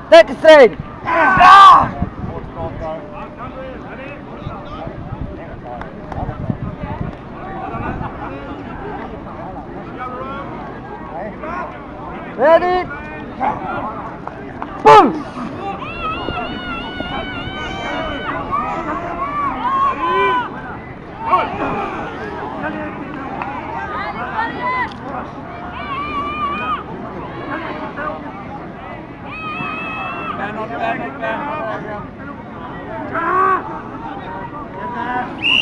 Take it straight. Ready? Pull! Not bad, not bad.